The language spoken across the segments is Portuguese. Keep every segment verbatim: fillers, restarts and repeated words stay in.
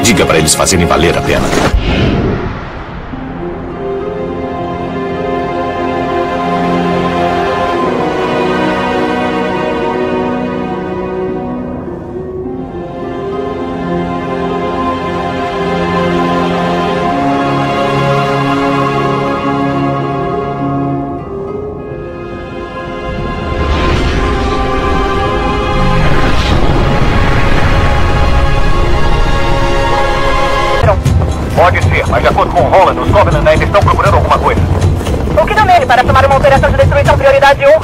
Diga para eles fazerem valer a pena. Pode ser, mas de acordo com o Holland, os Covenant ainda estão procurando alguma coisa. O que deu nele para tomar uma operação de destruição prioridade um?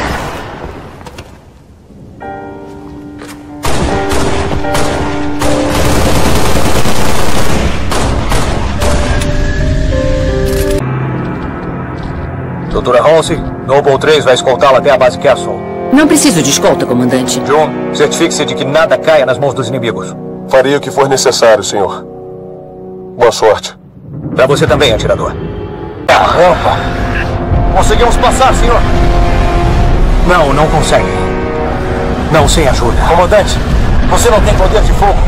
Doutora Halsey, Noble três vai escoltá-la até a base Castle. Não preciso de escolta, comandante. John, certifique-se de que nada caia nas mãos dos inimigos. Farei o que for necessário, senhor. Boa sorte. Pra você também, atirador. Caramba! Conseguimos passar, senhor! Não, não consegue. Não, sem ajuda. Comandante, você não tem poder de fogo?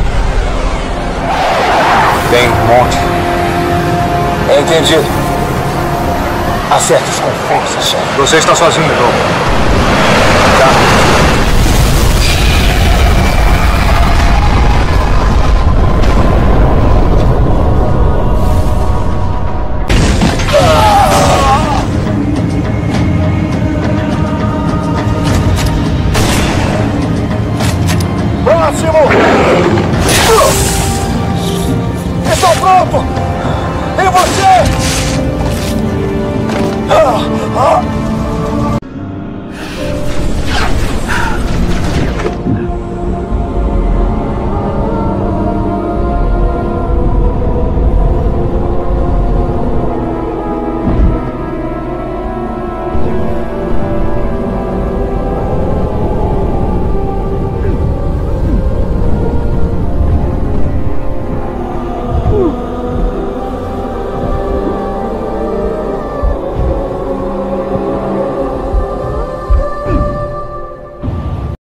Tem um monte. Entendido. Acerte-os com força, senhor. Você está sozinho, Noble. Tá. Próximo! Estou pronto! E você? Ah, ah.